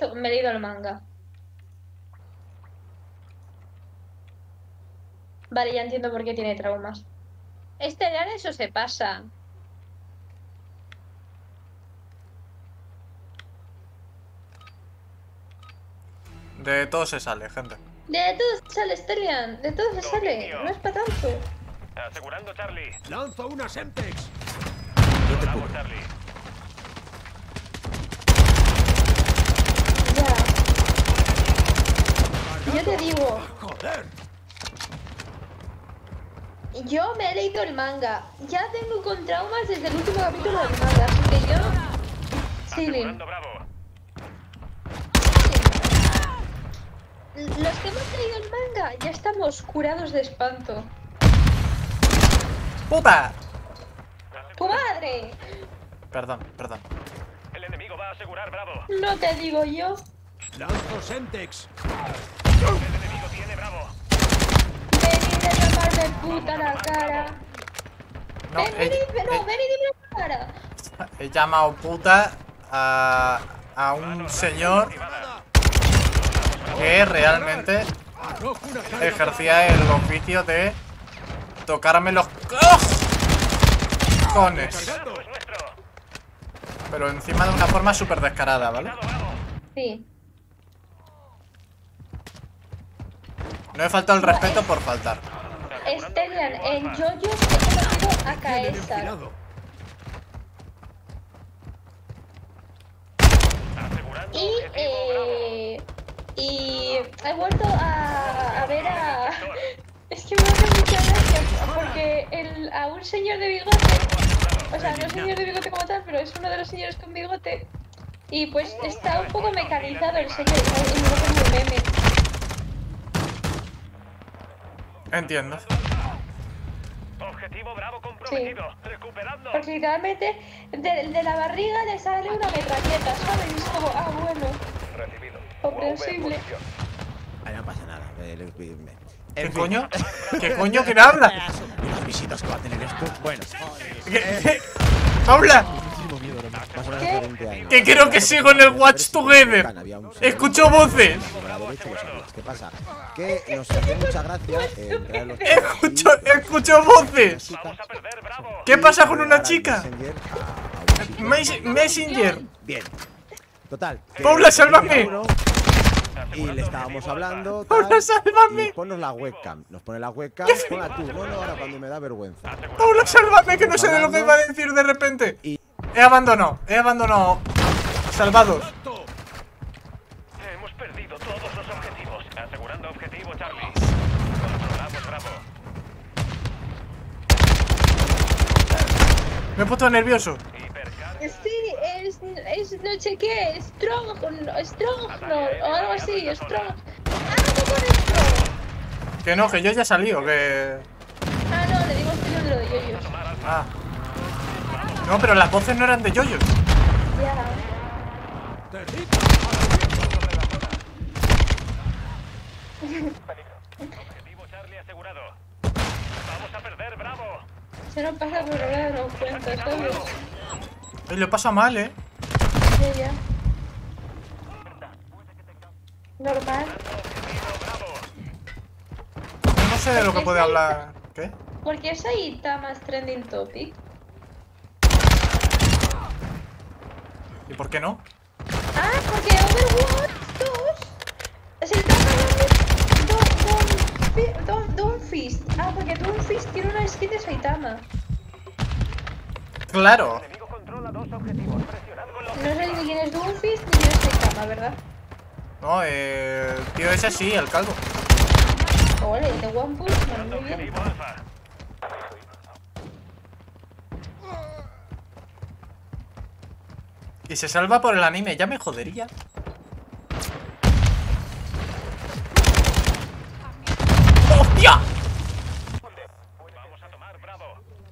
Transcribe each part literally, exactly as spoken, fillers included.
visto, me he leído el manga. Vale, ya entiendo por qué tiene traumas. Este Leal eso se pasa. De todo se sale, gente. De todo se sale, Stelian. De todo se sale. No es para tanto. Asegurando, Charlie. ¡Lanzo una Semtex! Yo te cubro, Charlie. Ya. Yo te digo. ¡Joder! Yo me he leído el manga. Ya tengo con traumas desde el último capítulo del manga. Así que yo. Silin. Los que hemos leído el manga ya estamos curados de espanto. ¡Puta! ¡Tu madre! Perdón, perdón. El enemigo va a asegurar, Bravo. No te digo yo. ¡Lanzo Semtex! El enemigo tiene Bravo. Venid a llamarme puta la cara. No, ven, venid, he, no, venid y dime la cara. he, he llamado puta a, a un señor que realmente ejercía el oficio de tocarme los cojones. Pero encima de una forma súper descarada, ¿vale? Sí. No he faltado el respeto por faltar. Stelian, en Jojo he conocido a Caesar. Y, eh, y he vuelto a, a ver a... Es que me hace mucha gracia porque el, a un señor de bigote, o sea, no es señor de bigote como tal, pero es uno de los señores con bigote. Y pues está un poco mecanizado el señor, y no como un meme. Entiendo. Objetivo Bravo comprometido. Sí. Recuperando. Porque literalmente de, de la barriga le sale una metralleta, ¿sabes? Y es como, ah, bueno. Recibido. Comprensible. Ah, no pasa nada. eh, eh, me- ¿Qué en fin. coño? ¿Qué coño? ¿Quién habla? Las visitas que va a tener esto. Bueno, ¿Qué, qué? ¡Habla! muchísimo miedo, ¿no? Más o menos ¿Qué? hace veinte años. Que creo que sigo en el Watch Together. Había un señor Escucho voces. por la derecha y lo sabías. ¿Qué pasa? Que nos hace mucha gracia eh, entrar en los Escucho, escucho voces. Vamos a perder, Bravo. ¿Qué pasa con una chica? Messenger a- a un chico. Mes- Messenger. Bien. Total. que Paula, sálvame. uno, Y le estábamos hablando. Paula, tal, sálvame. Y ponnos la webcam. Nos pone la webcam. Ponla tú. No, no, ahora cuando me da vergüenza. Paula, sálvame, que no sé de lo que iba a decir de repente. Y He abandonado, he abandonado. Salvados. Hemos perdido todos los objetivos. Asegurando objetivo, Charlie. Controlamos, Bravo. Me he puesto nervioso. Hipercarga. Sí, es, es no sé qué, Strong, Strong, no, o algo así, Strong. Algo con Strong. Que no, que yo ya he salido, que... Ah, no, le digo estilo de lo de yoyos. Ah. No, pero las voces no eran de yoyos. Ya. Objetivo Charlie asegurado. Vamos a perder, Bravo. Se nos pasa por no darnos cuenta, ¿sabes? Ay, lo pasa mal, eh. Ya, ya. Normal. Yo no sé de lo que puede hablar. ¿Qué? ¿Por qué es ahí más trending topic? ¿Y por qué no? Ah, porque Overwatch dos se está llamando Don, Don, Doomfist. Ah, porque Doomfist tiene una skin de Saitama. Claro. El enemigo controla dos objetivos. Presionad con los... No sé ni quién es Doomfist ni quién es Saitama, ¿verdad? No, eh... el tío ese sí, el calvo. Ole, de One Punch Man, muy bien. Objetivo Alfa. Y se salva por el anime, ya me jodería. ¡Hostia! Vamos a tomar, Bravo.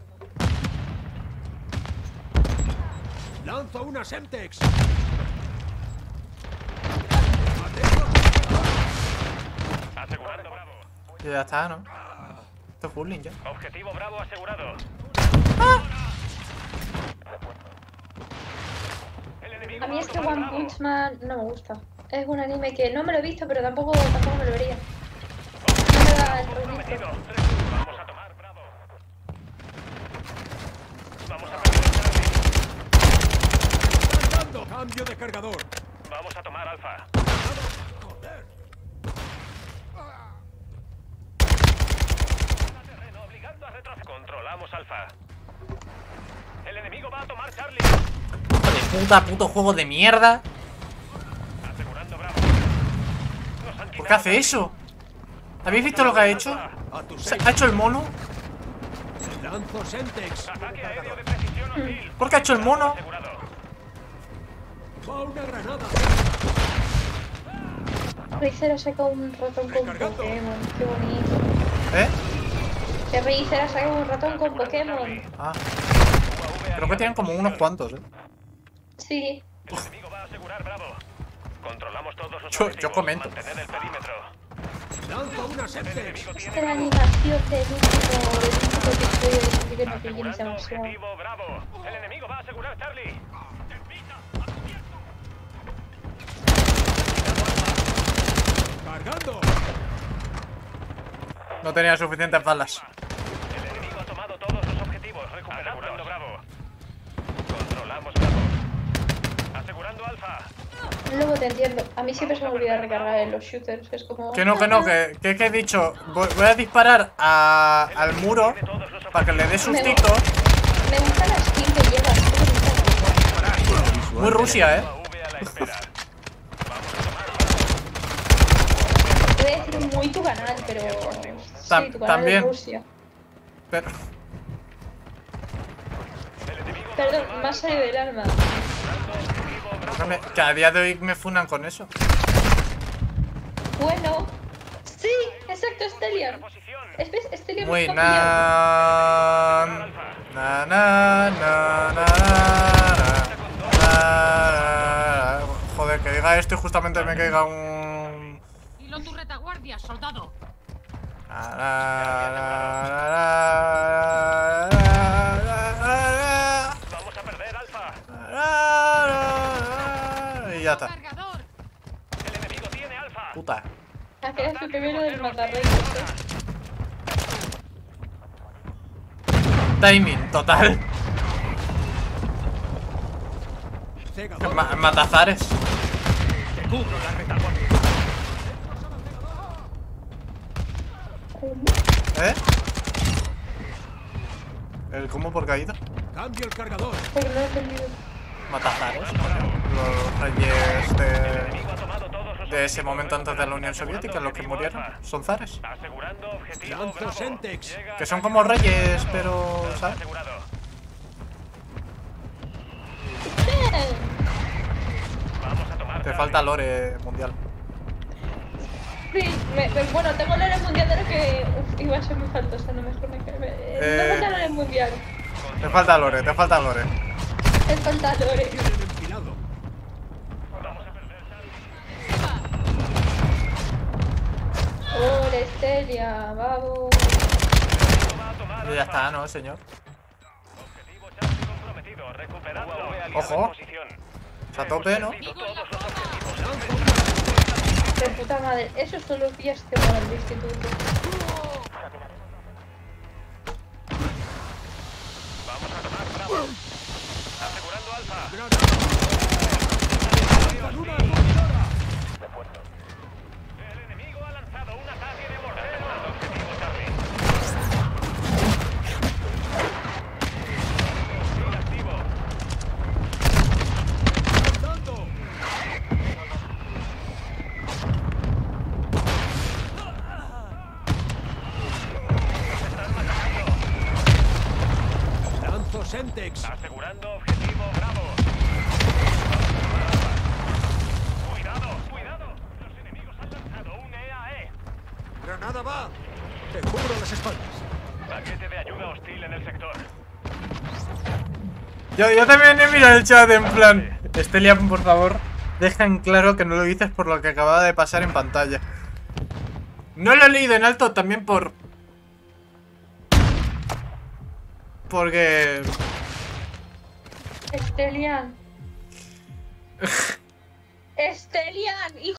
¡Lanzo una Semtex! Asegurando, Bravo. Y ya está, ¿no? Esto es bullying ya. Objetivo Bravo asegurado. El enemigo A mí va es que tomar One Bravo. Punch Man no me gusta. Es un anime que no me lo he visto, pero tampoco, tampoco me lo vería. No me da el rollito. Vamos a tomar, bravo. Vamos a perder Charlie. Cargando. Cambio de cargador. Vamos a tomar Alfa. Joder. Terreno obligando a retroceder. Controlamos Alfa. El enemigo va a tomar Charlie. Hijo de puta, puto juego de mierda. Asegurando Bravo. Nos han ¿Por qué hace eso? ¿Habéis visto lo que ha hecho? A tu Se- seis. ¿Ha hecho el mono? Lanzo Semtex. Ataque aéreo de precisión hostil. ¿Por qué ha hecho el mono? Asegurado. Va una granada. Razer ha sacado un ratón con Recargando. Pokémon. Qué bonito. ¿Eh? Que Razer ha sacado un ratón con Pokémon. Ah, creo que tienen como unos cuantos, eh. Sí. El enemigo va a asegurar Bravo. Controlamos todos los Yo- yo objetivos. comento. Mantener el perímetro. Lanzo una El Semtex. enemigo Esta tiene es la Bravo. animación del último, del último episodio de Shingeki no Kyojin es Asegurando demasiado. objetivo Bravo. El enemigo va a asegurar Charlie. Cargando. No tenía suficientes balas. El enemigo ha tomado todos los objetivos. Recuperando Bravo. Controlamos Bravo. Asegurando Alfa. Luego te entiendo. A mí siempre se me olvida recargar en los shooters. Es como. Que no, que no, que, que, que he dicho. Voy, voy a disparar a- al muro para que le dé sustito. Me gusta la skin que llevas. ¿Qué te gusta? Muy Rusia, eh. V a la espera. Te voy a decir muy tu canal, pero. Tam- Sí, tu canal también. de Rusia. Pero, Perdón, más salido del alma. que, me- que a día de hoy me funan con eso. Bueno. Sí, exacto, Stellian. ¿Es ves? Stellian Muy me ha na na na na na na na. Joder, que diga esto y justamente me caiga un. Hilo tu retaguardia, soldado. Na, na, na, na, na, na, Vamos a perder Alfa. na, na, y ya está. Cargador. El enemigo tiene Alfa. Puta. Ah, que eres el primero del matarrey. Timing total. Cegador. Ma- Matazares. Te cubro la retaguardia. ¿Eh? ¿El cómo por caída? Cambio el cargador. Pero no he entendido. Matazares. Los reyes de, Enemigo ha tomado todos los de ese momento antes de la Unión Soviética, los que murieron. Son zares. Asegurando objetivo Lanzo Bravo. Semtex. Llega Que son ataque como reyes, Bravo. pero. ¿sabes? Asegurado. Vamos a tomar Te Charlie. falta lore mundial. Sí, me, me- bueno, tengo la mundial de lo que. Uf, iba a ser muy faltosa, no mejor me. me me Eh. falta la mundial. Te falta lore, te falta lore. Me falta lore. Tienen empilado. Vamos a perder Charlie. Oh, Estelia, vamos. Va a tomar Y ya Alfa. está, ¿no, señor? Objetivo Charlie comprometido. Recuperando. Ojo. En posición. A tope, ¿no? Perdido todos los objetivos. De puta madre, esos son los días que van al instituto. Vamos a tomar Bravo. Asegurando Alfa. Luna dominadora. El enemigo ha lanzado un ataque de mortero. Objetivo Charlie. Misil activo. Dando. Lanzo Semtex. Asegurando objetivo Bravo. Cuidado, cuidado. Los enemigos han lanzado un E A E. Granada va. Te cubro las espaldas. Paquete de ayuda hostil en el sector. Yo, yo también he mirado el chat en plan. Estelia, por favor, deja en claro que no lo dices por lo que acababa de pasar en pantalla. No lo he leído en alto también por. Porque. Estelia. Estelian, hijo